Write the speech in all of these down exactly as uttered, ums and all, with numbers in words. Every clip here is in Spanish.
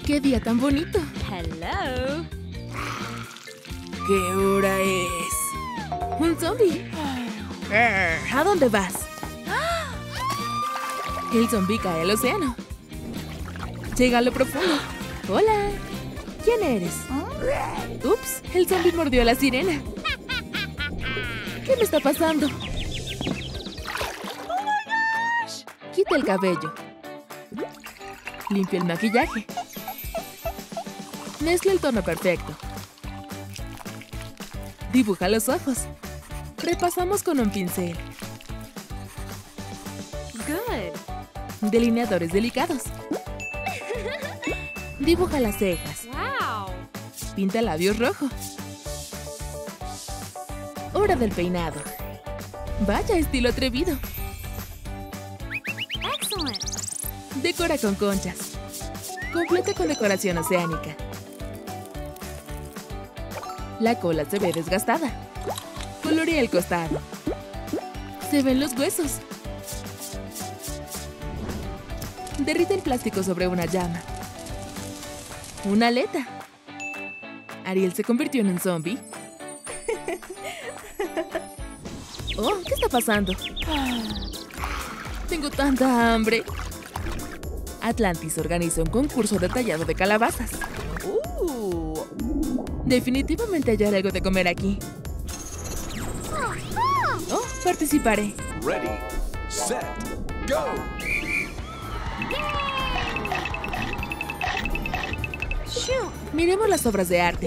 ¡Qué día tan bonito! Hello. ¿Qué hora es? ¡Un zombie! ¿A dónde vas? El zombie cae al océano. Llega a lo profundo. ¡Hola! ¿Quién eres? ¡Ups! El zombie mordió a la sirena. ¿Qué me está pasando? Quita el cabello. Limpia el maquillaje. Mezcla el tono perfecto. Dibuja los ojos. Repasamos con un pincel. Good. Delineadores delicados. Dibuja las cejas. Wow. Pinta labios rojo. Hora del peinado. Vaya estilo atrevido. Excellent. Decora con conchas. Completa con decoración oceánica. La cola se ve desgastada. Colorea el costado. Se ven los huesos. Derrite el plástico sobre una llama. Una aleta. Ariel se convirtió en un zombie. Oh, ¿qué está pasando? Tengo tanta hambre. Atlantis organiza un concurso detallado de calabazas. Uh, definitivamente hallaré algo de comer aquí. Oh, participaré. Ready, set, go. Miremos las obras de arte.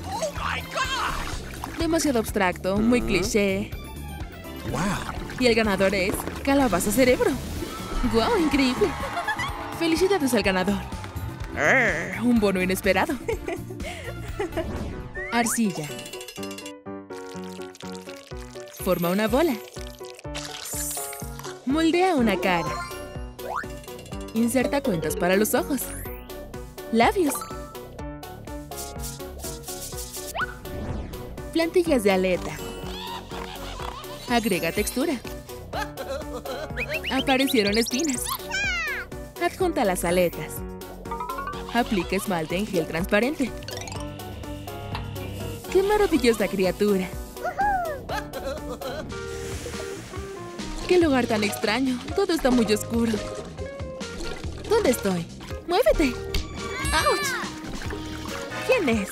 Demasiado abstracto, muy cliché. Wow. Y el ganador es Calabaza Cerebro. ¡Guau, increíble! ¡Felicidades al ganador! Arr, un bono inesperado. Arcilla. Forma una bola. Moldea una cara. Inserta cuentas para los ojos. Labios. Plantillas de aleta. Agrega textura. Aparecieron espinas. Adjunta las aletas. Aplica esmalte en gel transparente. ¡Qué maravillosa criatura! ¡Qué lugar tan extraño! Todo está muy oscuro. ¿Dónde estoy? ¡Muévete! ¡Auch! ¿Quién es?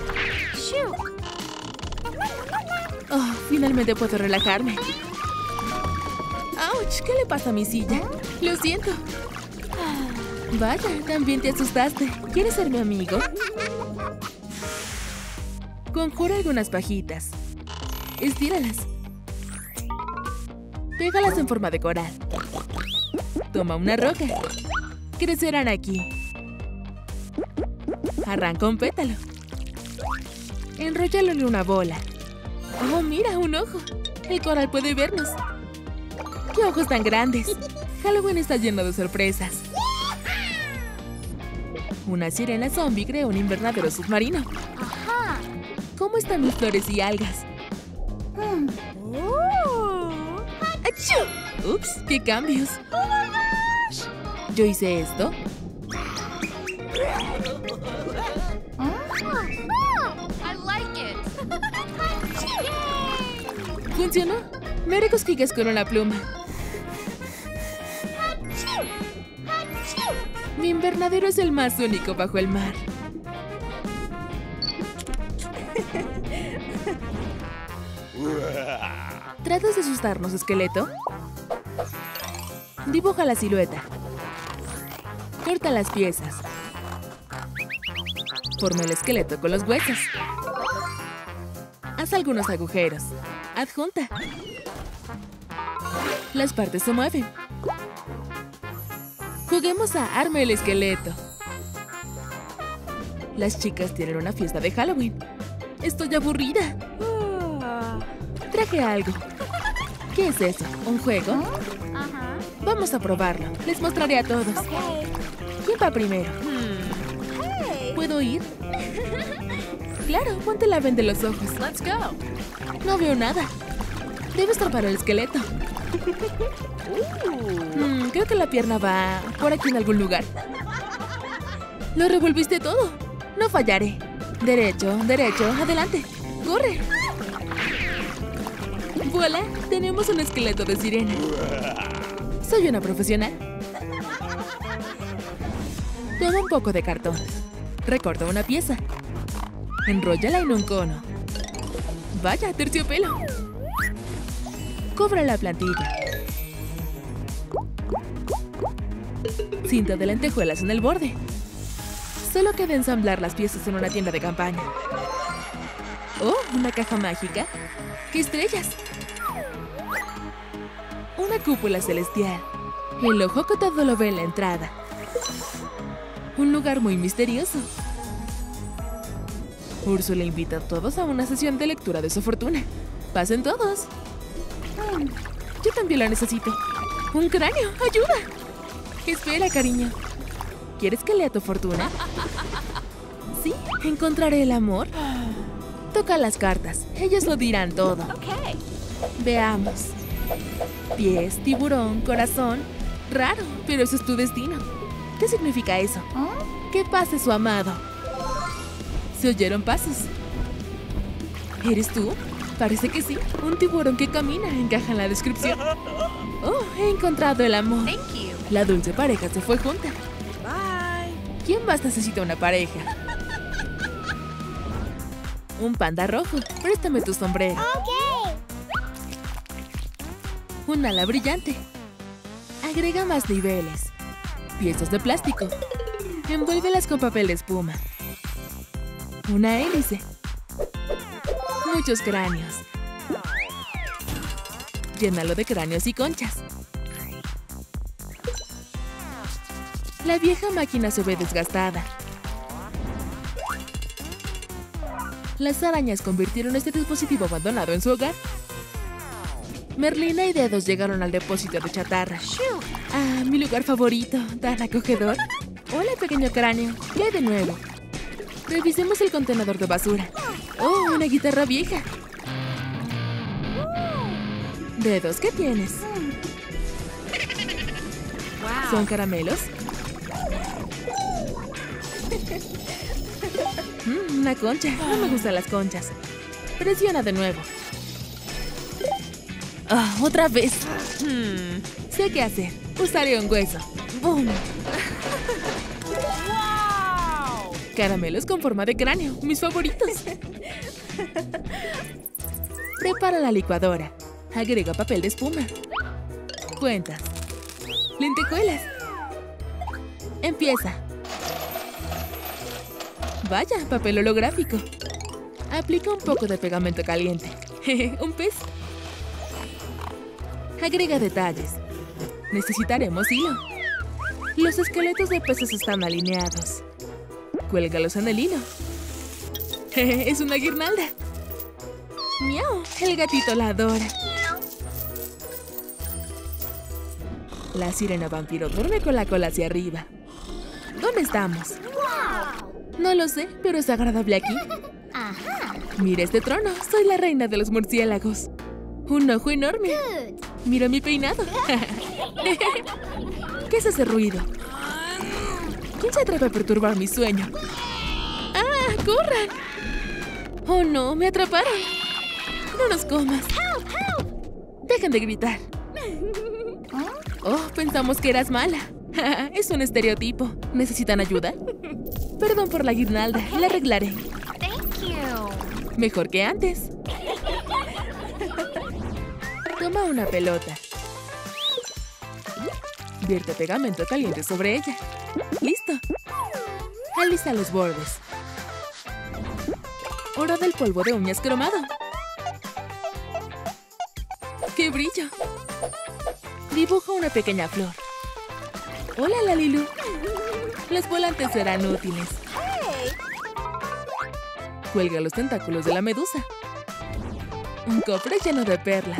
Oh, finalmente puedo relajarme. ¡Auch! ¿Qué le pasa a mi silla? Lo siento. Vaya, también te asustaste. ¿Quieres ser mi amigo? Conjura algunas pajitas. Estíralas. Pégalas en forma de coral. Toma una roca. Crecerán aquí. Arranca un pétalo. Enróllalo en una bola. ¡Oh, mira, un ojo! El coral puede vernos. ¡Qué ojos tan grandes! Halloween está lleno de sorpresas. Una sirena zombie creó un invernadero submarino. Ajá. ¿Cómo están mis flores y algas? Hmm. Ooh. ¡Achú! ¡Ups! ¡Qué cambios! Yo hice esto. I like it. ¿Funcionó? Me haré cosquillas con una pluma. Mi invernadero es el más único bajo el mar. ¿Tratas de asustarnos, esqueleto? Dibuja la silueta. Corta las piezas. Forma el esqueleto con los huesos. Haz algunos agujeros. Adjunta. Las partes se mueven. Juguemos a Arma el esqueleto. Las chicas tienen una fiesta de Halloween. Estoy aburrida. Traje algo. ¿Qué es eso? ¿Un juego? Ajá. Vamos a probarlo. Les mostraré a todos. Okay. ¿Quién va primero? Hey. ¿Puedo ir? Claro, ponte la venda en los ojos. Let's go. No veo nada. Debe estar para el esqueleto. Mm, creo que la pierna va por aquí en algún lugar. Lo revolviste todo. No fallaré. Derecho, derecho, adelante. ¡Corre! ¡Voilà! Tenemos un esqueleto de sirena. Soy una profesional. Toma un poco de cartón. Recorta una pieza. Enróllala en un cono. Vaya, terciopelo. Cobra la plantilla. Cinta de lentejuelas en el borde. Solo queda ensamblar las piezas en una tienda de campaña. ¡Oh! Una caja mágica. ¡Qué estrellas! Una cúpula celestial. El ojo que todo lo ve en la entrada. Un lugar muy misterioso. Úrsula invita a todos a una sesión de lectura de su fortuna. ¡Pasen todos! Hmm, yo también lo necesito. ¡Un cráneo! ¡Ayuda! Espera, cariño. ¿Quieres que lea tu fortuna? ¿Sí? ¿Encontraré el amor? Toca las cartas. Ellos lo dirán todo. Okay. Veamos. Pies, tiburón, corazón. Raro, pero eso es tu destino. ¿Qué significa eso? Que pase su amado. Se oyeron pasos. ¿Eres tú? Parece que sí. Un tiburón que camina encaja en la descripción. Oh, he encontrado el amor. Thank you. La dulce pareja se fue junta. Bye. ¿Quién más necesita una pareja? Un panda rojo. Préstame tu sombrero. Okay. Un ala brillante. Agrega más niveles. Piezas de plástico. Envuélvelas con papel de espuma. Una hélice. Muchos cráneos. Llénalo de cráneos y conchas. La vieja máquina se ve desgastada. Las arañas convirtieron este dispositivo abandonado en su hogar. Merlina y Dedos llegaron al depósito de chatarra. Ah, mi lugar favorito, tan acogedor. Hola, pequeño cráneo. ¿Qué hay de nuevo? Revisemos el contenedor de basura. Oh, una guitarra vieja. Dedos, ¿qué tienes? Wow. ¿Son caramelos? Mm, una concha. No me gustan las conchas. Presiona de nuevo. Ah, otra vez. Hmm, sé qué hacer. Usaré un hueso. ¡Bum! Wow. Caramelos con forma de cráneo. Mis favoritos. Prepara la licuadora. Agrega papel de espuma. Cuentas. Lentejuelas. Empieza. Vaya, papel holográfico. Aplica un poco de pegamento caliente. Un pez. Agrega detalles. Necesitaremos hilo. Los esqueletos de peces están alineados. Cuélgalos en el hilo. Es una guirnalda. ¡Miau! El gatito la adora. La sirena vampiro duerme con la cola hacia arriba. ¿Dónde estamos? No lo sé, pero es agradable aquí. Mira este trono. Soy la reina de los murciélagos. Un ojo enorme. Mira mi peinado. ¿Qué es ese ruido? ¿Quién se atreve a perturbar mi sueño? ¡Ah! ¡Corran! ¡Oh, no! ¡Me atraparon! ¡No nos comas! ¡Dejen de gritar! Oh, pensamos que eras mala. Es un estereotipo. ¿Necesitan ayuda? Perdón por la guirnalda. La arreglaré. Thank you. Mejor que antes. Toma una pelota. Vierte pegamento caliente sobre ella. ¡Listo! Alisa los bordes. Hora del polvo de uñas cromado. ¡Qué brillo! Dibuja una pequeña flor. ¡Hola, Lalilu! Los volantes serán útiles. Cuelga los tentáculos de la medusa. Un cofre lleno de perlas.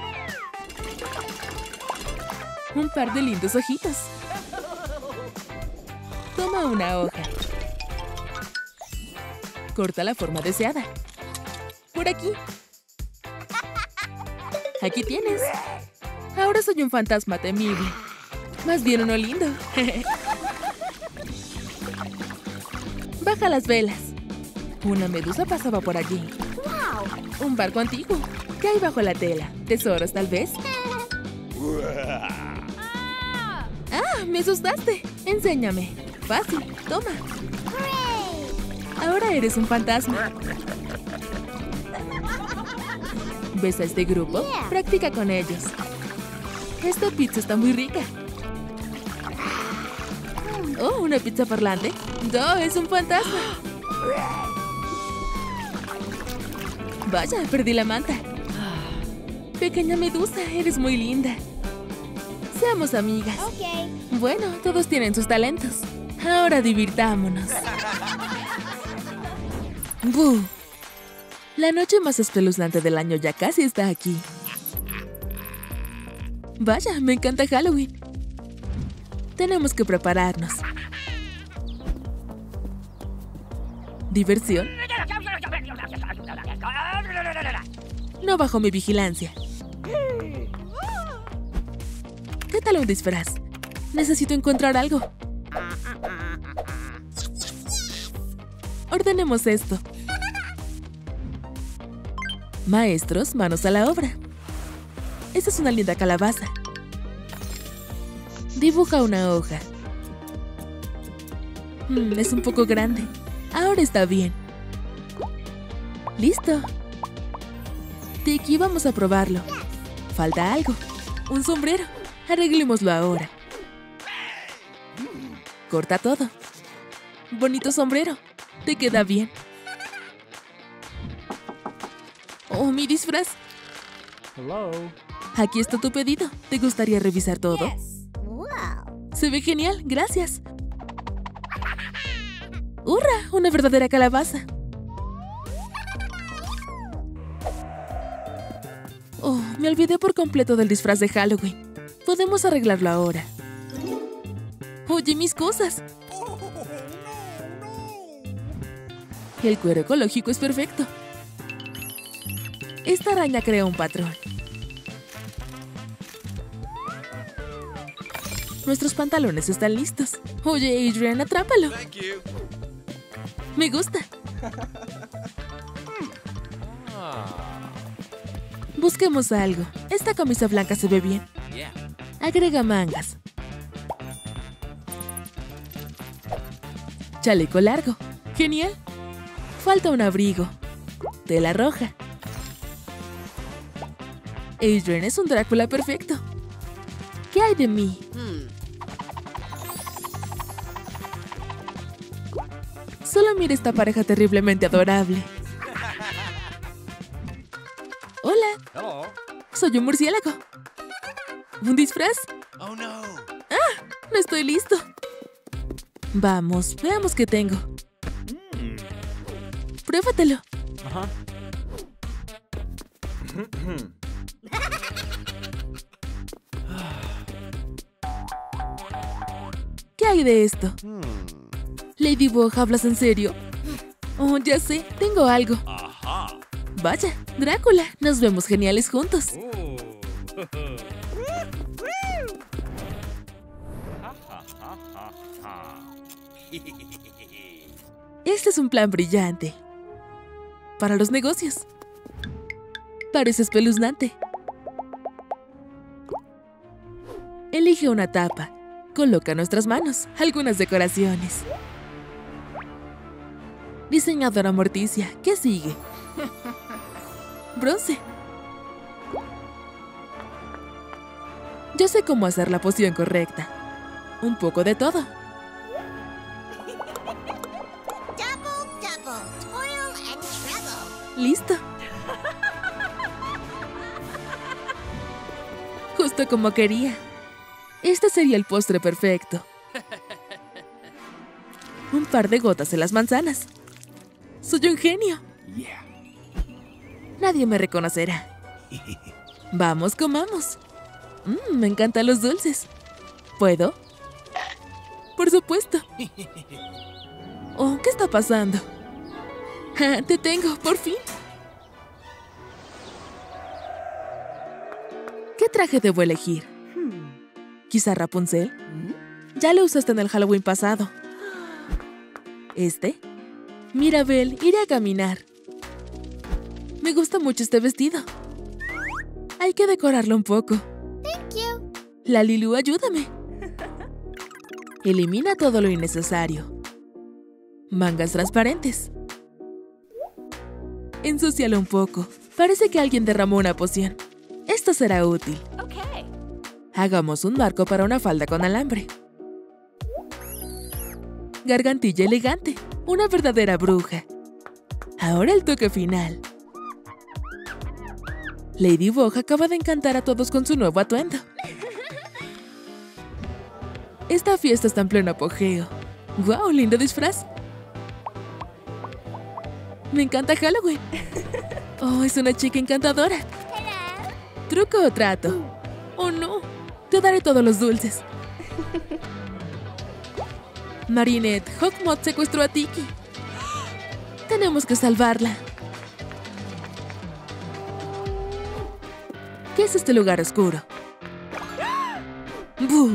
Un par de lindos ojitos. Toma una hoja. Corta la forma deseada. Por aquí. Aquí tienes. Ahora soy un fantasma temible. Más bien uno lindo. Baja las velas. Una medusa pasaba por allí. Wow. Un barco antiguo. ¿Qué hay bajo la tela? ¿Tesoros, tal vez? ¡Ah! ¡Me asustaste! Enséñame. Fácil. Toma. Hooray. Ahora eres un fantasma. ¿Ves a este grupo? Yeah. Practica con ellos. Esta pizza está muy rica. Oh, ¿una pizza parlante? ¡No, es un fantasma! Vaya, perdí la manta. Pequeña medusa, eres muy linda. Seamos amigas. Okay. Bueno, todos tienen sus talentos. Ahora divirtámonos. ¡Bú! La noche más espeluznante del año ya casi está aquí. Vaya, me encanta Halloween. Tenemos que prepararnos. ¿Diversión? No bajo mi vigilancia. ¿Qué tal un disfraz? Necesito encontrar algo. Ordenemos esto. Maestros, manos a la obra. Esta es una linda calabaza. Dibuja una hoja. Hmm, es un poco grande. Ahora está bien. ¡Listo! Tiki, vamos a probarlo. Falta algo. Un sombrero. Arreglémoslo ahora. Corta todo. Bonito sombrero. Te queda bien. Oh, mi disfraz. Hello. Aquí está tu pedido. ¿Te gustaría revisar todo? Yes. Wow. Se ve genial, gracias. ¡Hurra! Una verdadera calabaza. Oh, me olvidé por completo del disfraz de Halloween. Podemos arreglarlo ahora. Oye, mis cosas. El cuero ecológico es perfecto. Esta araña crea un patrón. Nuestros pantalones están listos. Oye, Adrian, atrápalo. Thank you. Me gusta. Busquemos algo. Esta camisa blanca se ve bien. Yeah. Agrega mangas. Chaleco largo. Genial. Falta un abrigo. Tela roja. Adrian es un Drácula perfecto. ¿Qué hay de mí? Solo mira esta pareja terriblemente adorable. Hola, Hello. soy un murciélago. ¿Un disfraz? Oh no. No estoy listo. Vamos, veamos qué tengo. Pruébatelo. Ajá. ¿Qué hay de esto? Ladybug, ¿hablas en serio? Oh, ya sé, tengo algo. Aha. Vaya, Drácula, nos vemos geniales juntos. Este es un plan brillante. Para los negocios. Parece espeluznante. Elige una tapa. Coloca nuestras manos, algunas decoraciones. Diseñadora Morticia, ¿qué sigue? Bronce. Yo sé cómo hacer la poción correcta. Un poco de todo. Double, double. Toil and trouble. Listo. Justo como quería. Este sería el postre perfecto. Un par de gotas en las manzanas. Soy un genio. Yeah. Nadie me reconocerá. Vamos, comamos. Mm, me encantan los dulces. ¿Puedo? Por supuesto. Oh, ¿qué está pasando? Ah, te tengo, por fin. ¿Qué traje debo elegir? ¿Quizá Rapunzel? Ya lo usaste en el Halloween pasado. ¿Este? Mirabel, iré a caminar. Me gusta mucho este vestido. Hay que decorarlo un poco. Thank you. Lalilu, ayúdame. Elimina todo lo innecesario. Mangas transparentes. Ensúcialo un poco. Parece que alguien derramó una poción. Esto será útil. Okay. Hagamos un marco para una falda con alambre. Gargantilla elegante. Una verdadera bruja. Ahora el toque final. Ladybug acaba de encantar a todos con su nuevo atuendo. Esta fiesta está en pleno apogeo. ¡Guau! ¡Lindo disfraz! Me encanta Halloween. ¡Oh, es una chica encantadora! Hello. ¿Truco o trato? ¡Oh, no! Te daré todos los dulces. Marinette, Hawkmoth secuestró a Tiki. Tenemos que salvarla. ¿Qué es este lugar oscuro? ¡Buh!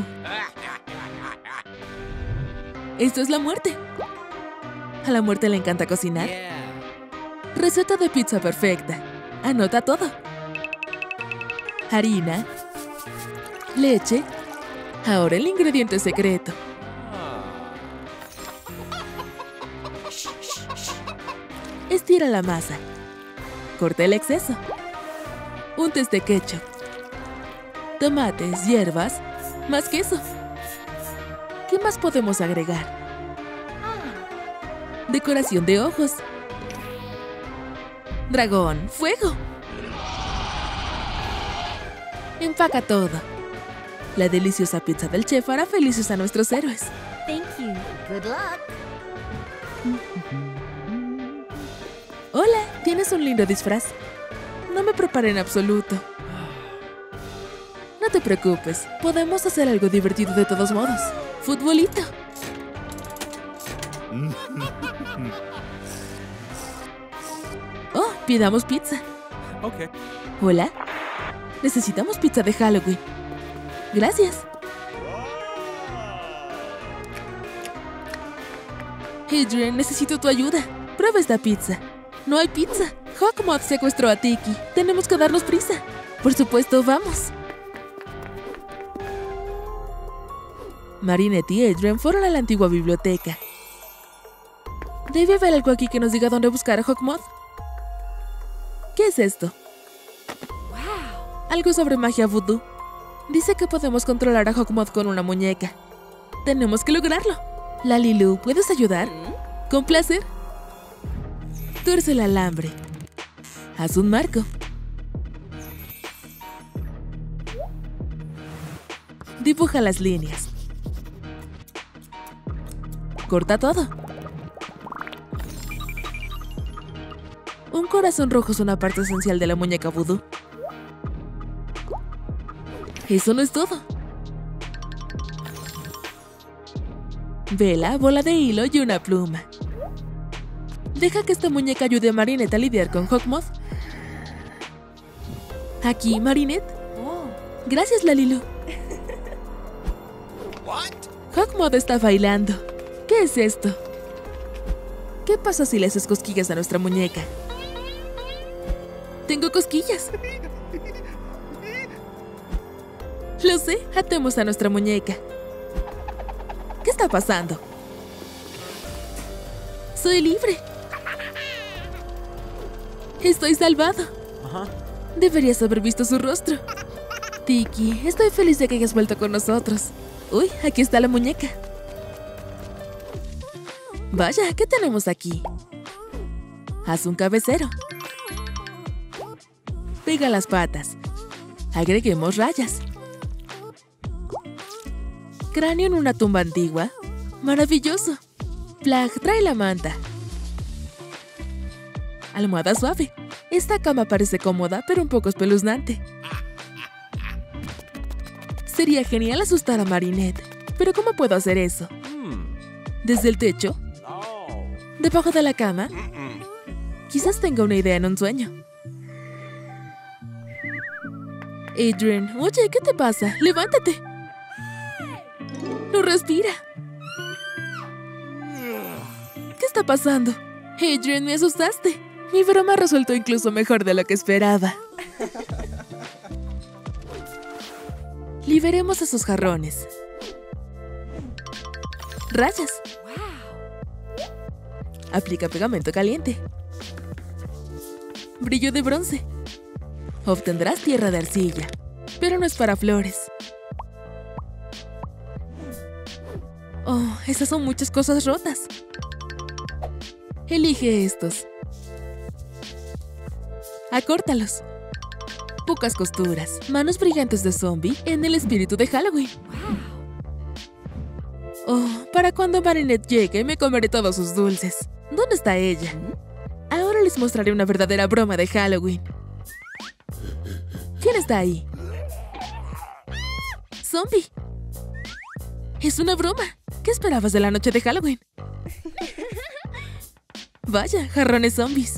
Esto es la muerte. A la muerte le encanta cocinar. Receta de pizza perfecta. Anota todo. Harina. Leche. Ahora el ingrediente secreto. Estira la masa. Corta el exceso. Untes de ketchup. Tomates, hierbas, más queso. ¿Qué más podemos agregar? Decoración de ojos. Dragón, fuego. Empaca todo. La deliciosa pizza del chef hará felices a nuestros héroes. Thank you. Good luck. Hola, tienes un lindo disfraz. No me preparé en absoluto. No te preocupes, podemos hacer algo divertido de todos modos. ¡Futbolito! Oh, pidamos pizza. Okay. Hola. Necesitamos pizza de Halloween. Gracias. Adrien, necesito tu ayuda. Prueba esta pizza. No hay pizza. Hawkmoth secuestró a Tiki. Tenemos que darnos prisa. Por supuesto, vamos. Marinette y Adrien fueron a la antigua biblioteca. Debe haber algo aquí que nos diga dónde buscar a Hawkmoth. ¿Qué es esto? Wow. Algo sobre magia vudú. Dice que podemos controlar a Hawkmoth con una muñeca. Tenemos que lograrlo. Lalilu, ¿puedes ayudar? Con placer. Tuerce el alambre. Haz un marco. Dibuja las líneas. Corta todo. Un corazón rojo es una parte esencial de la muñeca vudú. Eso no es todo. Vela, bola de hilo y una pluma. Deja que esta muñeca ayude a Marinette a lidiar con Hawkmoth. Aquí, Marinette. Oh. Gracias, Lalilu. What? Hawkmoth está bailando. ¿Qué es esto? ¿Qué pasa si le haces cosquillas a nuestra muñeca? Tengo cosquillas. Lo sé, atemos a nuestra muñeca. ¿Qué está pasando? Soy libre. Estoy salvado. Ajá. Deberías haber visto su rostro. Tiki, estoy feliz de que hayas vuelto con nosotros. Uy, aquí está la muñeca. Vaya, ¿qué tenemos aquí? Haz un cabecero. Pega las patas. Agreguemos rayas. Cráneo en una tumba antigua. ¡Maravilloso! Plag, trae la manta. Almohada suave. Esta cama parece cómoda, pero un poco espeluznante. Sería genial asustar a Marinette. Pero ¿cómo puedo hacer eso? ¿Desde el techo? No. ¿Debajo de la cama? Quizás tenga una idea en un sueño. Adrien, oye, ¿qué te pasa? ¡Levántate! No respira. ¿Qué está pasando? Adrian, me asustaste. Mi broma resultó incluso mejor de lo que esperaba. Liberemos esos jarrones. Rayas. Aplica pegamento caliente. Brillo de bronce. Obtendrás tierra de arcilla, pero no es para flores. Oh, esas son muchas cosas rotas. Elige estos. Acórtalos. Pocas costuras. Manos brillantes de zombie en el espíritu de Halloween. Oh, para cuando Marinette llegue me comeré todos sus dulces. ¿Dónde está ella? Ahora les mostraré una verdadera broma de Halloween. ¿Quién está ahí? ¡Zombie! ¡Es una broma! ¿Qué esperabas de la noche de Halloween? Vaya, jarrones zombies.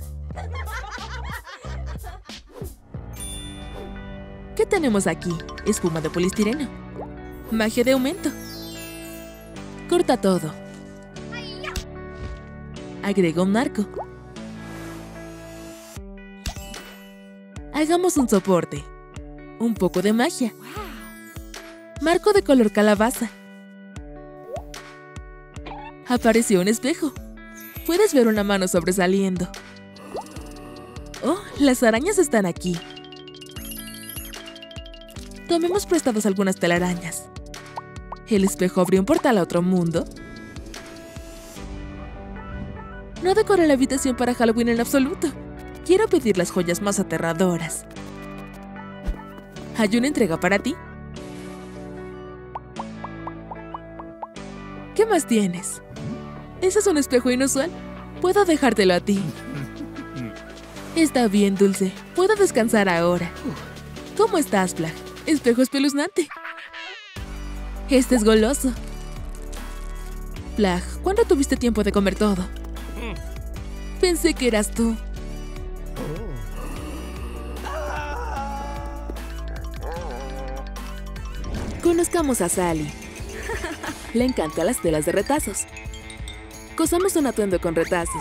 ¿Qué tenemos aquí? Espuma de polistireno. Magia de aumento. Corta todo. Agrega un marco. Hagamos un soporte. Un poco de magia. Marco de color calabaza. Apareció un espejo. Puedes ver una mano sobresaliendo. Oh, las arañas están aquí. Tomemos prestadas algunas telarañas. ¿El espejo abrió un portal a otro mundo? No decoré la habitación para Halloween en absoluto. Quiero pedir las joyas más aterradoras. ¿Hay una entrega para ti? ¿Qué más tienes? ¿Ese es un espejo inusual? Puedo dejártelo a ti. Está bien, Dulce. Puedo descansar ahora. ¿Cómo estás, Plag? Espejo espeluznante. Este es goloso. Plag, ¿cuándo tuviste tiempo de comer todo? Pensé que eras tú. Conozcamos a Sally. Le encantan las telas de retazos. Cosamos un atuendo con retazos.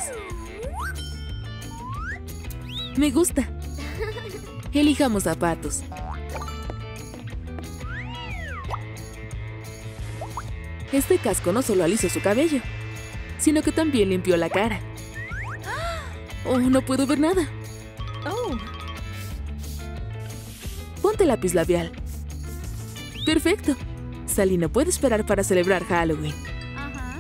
Me gusta. Elijamos zapatos. Este casco no solo alisó su cabello, sino que también limpió la cara. Oh, no puedo ver nada. Oh. Ponte lápiz labial. Perfecto. Sally no puede esperar para celebrar Halloween. Ajá.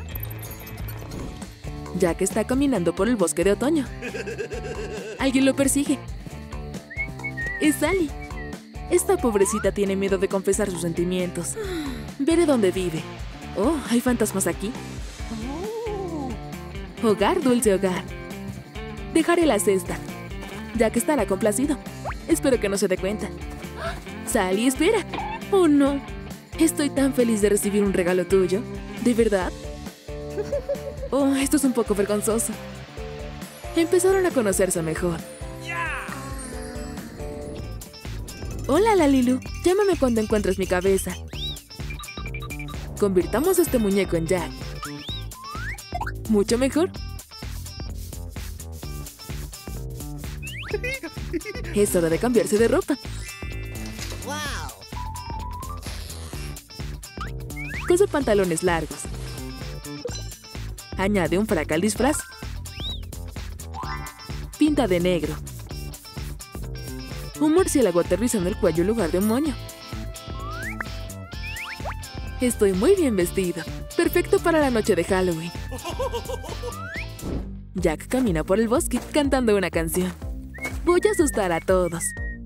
Jack está caminando por el bosque de otoño. Alguien lo persigue. Es Sally. Esta pobrecita tiene miedo de confesar sus sentimientos. Veré dónde vive. Oh, hay fantasmas aquí. Oh. Hogar, dulce hogar. Dejaré la cesta. Jack estará complacido. Espero que no se dé cuenta. Sally, espera. Oh, no. Estoy tan feliz de recibir un regalo tuyo. ¿De verdad? Oh, esto es un poco vergonzoso. Empezaron a conocerse mejor. Hola, Lalilu. Llámame cuando encuentres mi cabeza. Convirtamos a este muñeco en Jack. ¿Mucho mejor? Es hora de cambiarse de ropa. Cose pantalones largos. Añade un frac al disfraz. Pinta de negro. Un murciélago aterriza en el cuello en lugar de un moño. Estoy muy bien vestido. Perfecto para la noche de Halloween. Jack camina por el bosque cantando una canción. Voy a asustar a todos.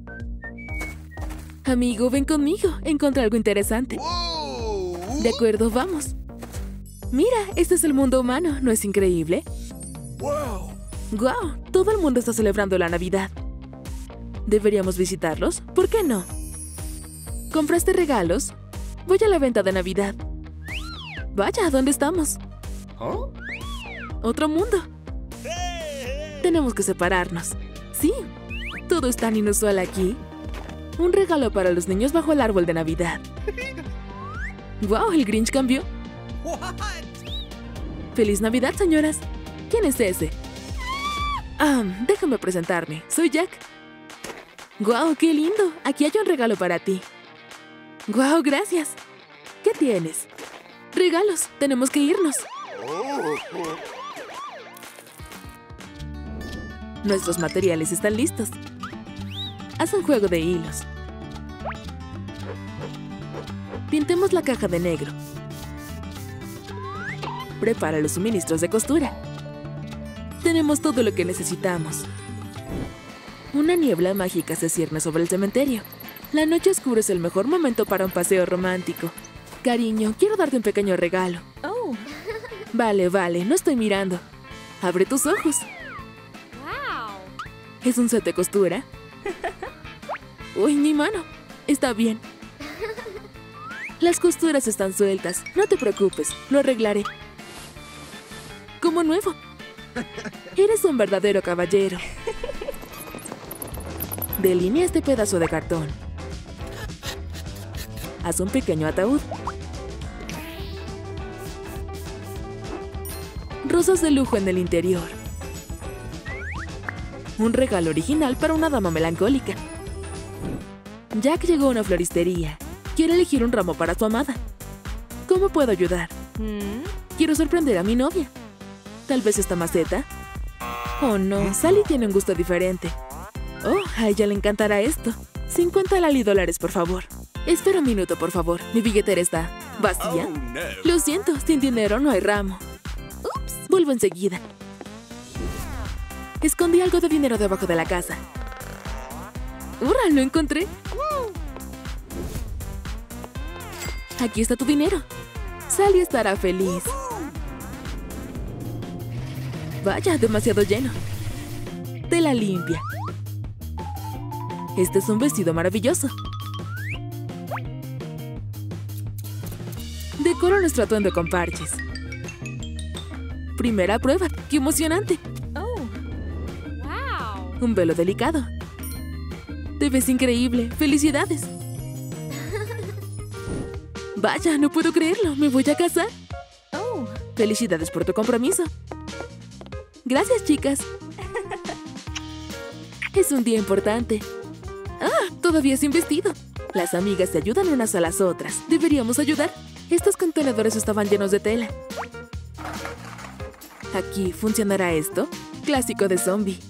Amigo, ven conmigo. Encontré algo interesante. De acuerdo, vamos. Mira, este es el mundo humano. ¿No es increíble? Wow. ¡Guau! Todo el mundo está celebrando la Navidad. ¿Deberíamos visitarlos? ¿Por qué no? ¿Compraste regalos? Voy a la venta de Navidad. Vaya, ¿dónde estamos? Huh? Otro mundo. Tenemos que separarnos. Sí, todo es tan inusual aquí. Un regalo para los niños bajo el árbol de Navidad. ¡Wow! El Grinch cambió. What? ¡Feliz Navidad, señoras! ¿Quién es ese? Ah, déjame presentarme. Soy Jack. ¡Guau, qué lindo! Aquí hay un regalo para ti. ¡Guau, gracias! ¿Qué tienes? Regalos. Tenemos que irnos. Nuestros materiales están listos. Haz un juego de hilos. Pintemos la caja de negro. Prepara los suministros de costura. Tenemos todo lo que necesitamos. Una niebla mágica se cierne sobre el cementerio. La noche oscura es el mejor momento para un paseo romántico. Cariño, quiero darte un pequeño regalo. Oh. Vale, vale, no estoy mirando. Abre tus ojos. Wow. ¿Es un set de costura? Uy, mi mano. Está bien. Las costuras están sueltas. No te preocupes, lo arreglaré. Como nuevo. Eres un verdadero caballero. Delinea este pedazo de cartón. Haz un pequeño ataúd. Rosas de lujo en el interior. Un regalo original para una dama melancólica. Jack llegó a una floristería. Quiere elegir un ramo para su amada. ¿Cómo puedo ayudar? Hmm. Quiero sorprender a mi novia. Tal vez esta maceta. Oh no, Sally tiene un gusto diferente. Oh, a ella le encantará esto. cincuenta lali dólares, por favor. Espera un minuto, por favor. Mi billetera está vacía. Oh, no. Lo siento, sin dinero no hay ramo. Ups, vuelvo enseguida. Escondí algo de dinero debajo de la casa. ¡Hurra! Lo encontré. Aquí está tu dinero. Sally estará feliz. Vaya, demasiado lleno. Tela limpia. Este es un vestido maravilloso. Decoro nuestro atuendo con parches. Primera prueba. ¡Qué emocionante! Oh. Wow. Un velo delicado. Te ves increíble. ¡Felicidades! Vaya, no puedo creerlo. ¿Me voy a casar? Oh. Felicidades por tu compromiso. Gracias, chicas. Es un día importante. ¡Ah! Todavía sin vestido. Las amigas se ayudan unas a las otras. Deberíamos ayudar. Estos contenedores estaban llenos de tela. ¿Aquí funcionará esto? Clásico de zombie.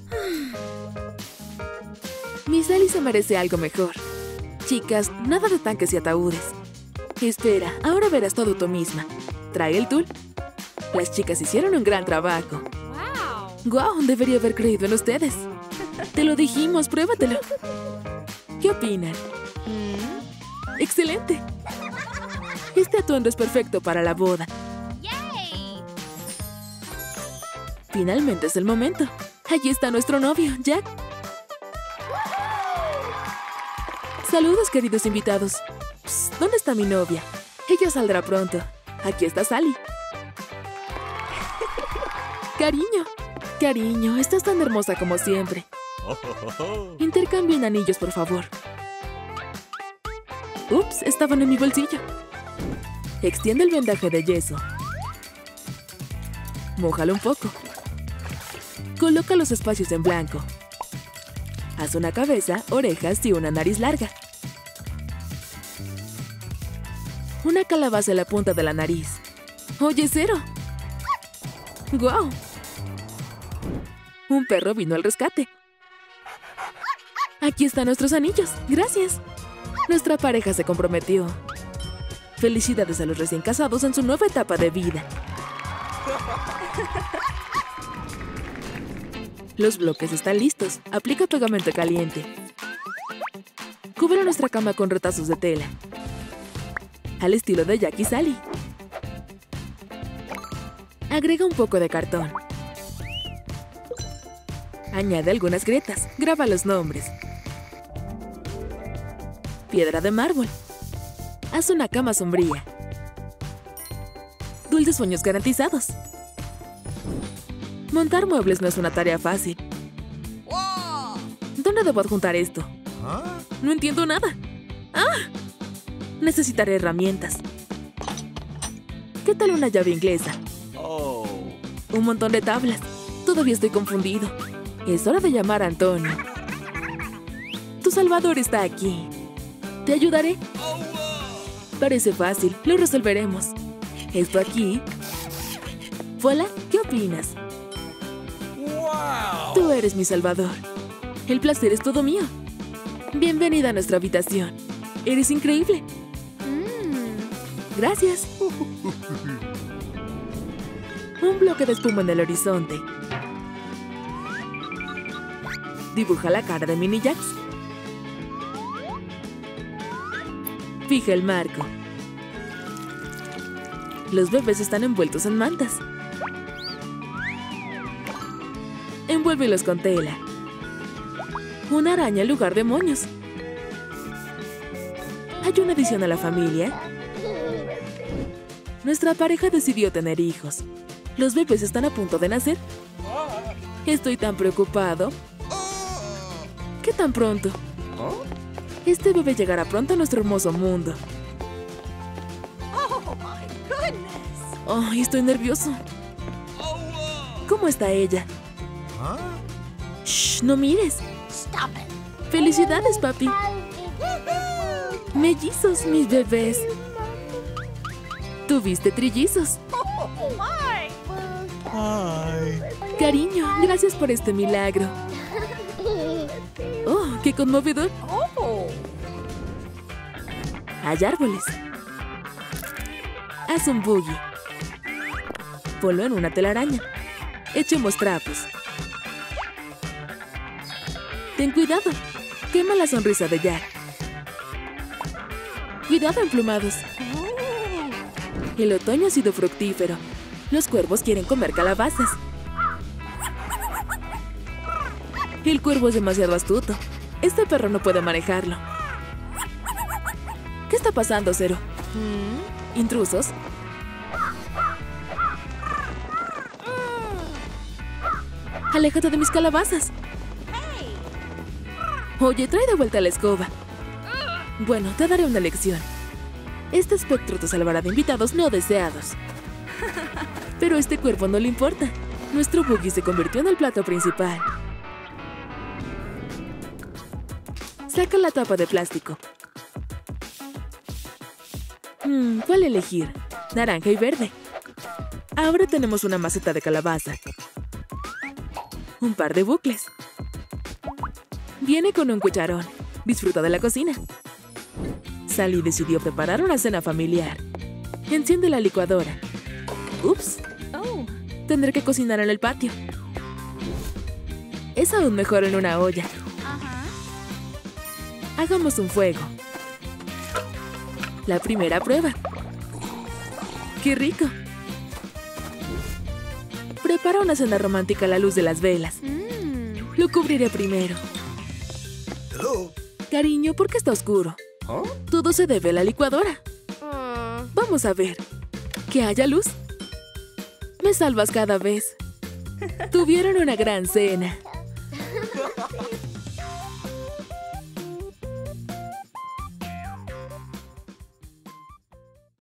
Mi Sally se merece algo mejor. Chicas, nada de tanques y ataúdes. Espera, ahora verás todo tú misma. Trae el tul. Las chicas hicieron un gran trabajo. Wow. ¡Guau! Debería haber creído en ustedes. Te lo dijimos, pruébatelo. ¿Qué opinan? Hmm. ¡Excelente! Este atuendo es perfecto para la boda. Yay. Finalmente es el momento. Allí está nuestro novio, Jack. Saludos, queridos invitados. Psst, ¿dónde está mi novia? Ella saldrá pronto. Aquí está Sally. Cariño, cariño, estás tan hermosa como siempre. Intercambien anillos, por favor. Ups, estaban en mi bolsillo. Extiende el vendaje de yeso. Mójalo un poco. Coloca los espacios en blanco. Haz una cabeza, orejas y una nariz larga. Una calabaza en la punta de la nariz. ¡Oye, cero! ¡Guau! Un perro vino al rescate. Aquí están nuestros anillos. ¡Gracias! Nuestra pareja se comprometió. Felicidades a los recién casados en su nueva etapa de vida. Los bloques están listos. Aplica pegamento caliente. Cubre nuestra cama con retazos de tela. Al estilo de Jack y Sally. Agrega un poco de cartón. Añade algunas grietas. Graba los nombres. Piedra de mármol. Haz una cama sombría. Dulces sueños garantizados. Montar muebles no es una tarea fácil. ¿Dónde debo adjuntar esto? No entiendo nada. ¡Ah! Necesitaré herramientas. ¿Qué tal una llave inglesa? Oh. Un montón de tablas. Todavía estoy confundido. Es hora de llamar a Antonio. Tu salvador está aquí. ¿Te ayudaré? Parece fácil, lo resolveremos. Esto aquí. Hola, ¿qué opinas? Wow. Tú eres mi salvador. El placer es todo mío. Bienvenida a nuestra habitación. Eres increíble. Gracias. Un bloque de espuma en el horizonte. Dibuja la cara de Mini Jax. Fija el marco. Los bebés están envueltos en mantas. Envuélvelos con tela. Una araña en lugar de moños. Hay una adición a la familia. Nuestra pareja decidió tener hijos. Los bebés están a punto de nacer. Estoy tan preocupado. ¿Qué tan pronto? Este bebé llegará pronto a nuestro hermoso mundo. Oh my goodness. Oh, estoy nervioso. ¿Cómo está ella? Shh, no mires. Stop it. Felicidades, papi. Mellizos, mis bebés. Tuviste trillizos. Oh my. Hi. Cariño, gracias por este milagro. Oh, qué conmovedor. Oh. Hay árboles. Haz un buggy. Ponlo en una telaraña. Echemos trapos. Ten cuidado. Quema la sonrisa de Jack. Cuidado, emplumados. El otoño ha sido fructífero. Los cuervos quieren comer calabazas. El cuervo es demasiado astuto. Este perro no puede manejarlo. ¿Qué está pasando, Zero? ¿Intrusos? ¡Aléjate de mis calabazas! Oye, trae de vuelta la escoba. Bueno, te daré una lección. Este espectro te salvará de invitados no deseados. Pero a este cuervo no le importa. Nuestro buggy se convirtió en el plato principal. Saca la tapa de plástico. Hmm, ¿cuál elegir? Naranja y verde. Ahora tenemos una maceta de calabaza. Un par de bucles. Viene con un cucharón. Disfruta de la cocina. Sally decidió preparar una cena familiar. Enciende la licuadora. Ups. Oh. Tendré que cocinar en el patio. Es aún mejor en una olla. Uh-huh. Hagamos un fuego. La primera prueba. ¡Qué rico! Prepara una cena romántica a la luz de las velas. Mm. Lo cubriré primero. Hello. Cariño, ¿por qué está oscuro? Huh? Todo se debe a la licuadora. Uh. Vamos a ver. ¿Que haya luz? Me salvas cada vez. Tuvieron una gran cena.